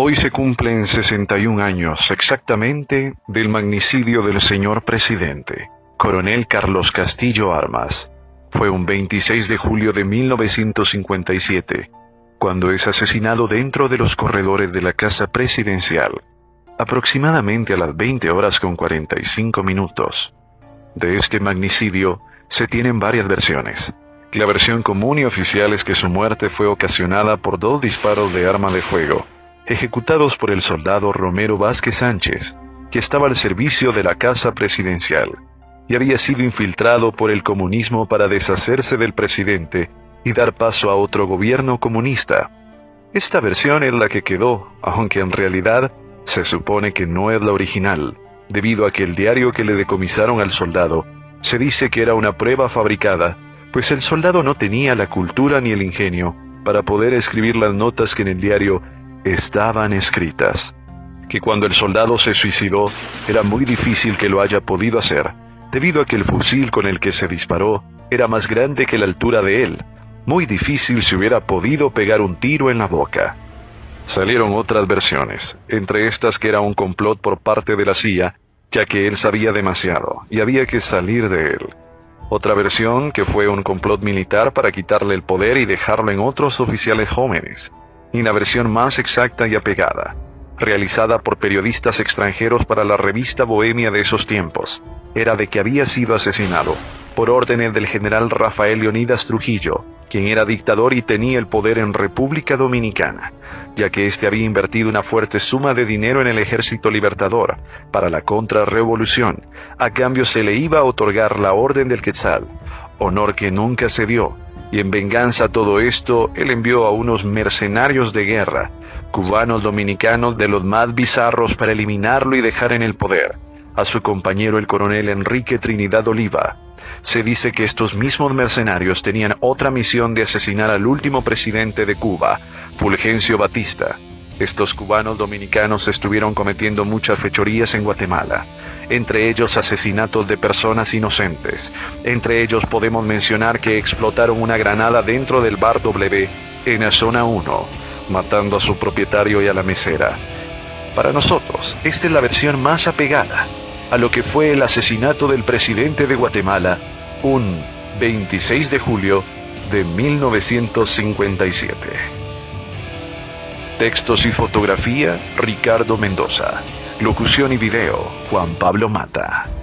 Hoy se cumplen 61 años exactamente del magnicidio del señor presidente, Coronel Carlos Castillo Armas. Fue un 26 de julio de 1957, cuando es asesinado dentro de los corredores de la Casa Presidencial, aproximadamente a las 20 horas con 45 minutos. De este magnicidio se tienen varias versiones. La versión común y oficial es que su muerte fue ocasionada por 2 disparos de arma de fuego, ejecutados por el soldado Romero Vázquez Sánchez, que estaba al servicio de la Casa Presidencial, y había sido infiltrado por el comunismo para deshacerse del presidente y dar paso a otro gobierno comunista. Esta versión es la que quedó, aunque en realidad se supone que no es la original, debido a que el diario que le decomisaron al soldado se dice que era una prueba fabricada, pues el soldado no tenía la cultura ni el ingenio para poder escribir las notas que en el diario estaban escritas, que cuando el soldado se suicidó era muy difícil que lo haya podido hacer, debido a que el fusil con el que se disparó era más grande que la altura de él. Muy difícil se hubiera podido pegar un tiro en la boca. Salieron otras versiones, entre estas que era un complot por parte de la CIA, ya que él sabía demasiado y había que salir de él. Otra versión que fue un complot militar para quitarle el poder y dejarlo en otros oficiales jóvenes. Y la versión más exacta y apegada, realizada por periodistas extranjeros para la revista Bohemia de esos tiempos, era de que había sido asesinado por órdenes del general Rafael Leonidas Trujillo, quien era dictador y tenía el poder en República Dominicana, ya que éste había invertido una fuerte suma de dinero en el Ejército Libertador para la contrarrevolución. A cambio se le iba a otorgar la Orden del Quetzal, honor que nunca se dio, y en venganza a todo esto, él envió a unos mercenarios de guerra, cubanos dominicanos de los más bizarros, para eliminarlo y dejar en el poder a su compañero el coronel Enrique Trinidad Oliva. Se dice que estos mismos mercenarios tenían otra misión de asesinar al último presidente de Cuba, Fulgencio Batista. Estos cubanos dominicanos estuvieron cometiendo muchas fechorías en Guatemala, entre ellos asesinatos de personas inocentes. Entre ellos podemos mencionar que explotaron una granada dentro del bar W en la zona 1, matando a su propietario y a la mesera. Para nosotros, esta es la versión más apegada a lo que fue el asesinato del presidente de Guatemala, un 26 de julio de 1957. Textos y fotografía, Ricardo Mendoza. Locución y video, Juan Pablo Mata.